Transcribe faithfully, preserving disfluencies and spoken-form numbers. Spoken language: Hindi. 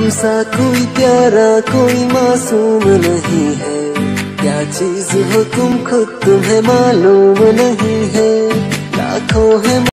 सा कोई प्यारा कोई मासूम नहीं है, क्या चीज हो तुम खुद तुम्हें मालूम नहीं है। लाखों है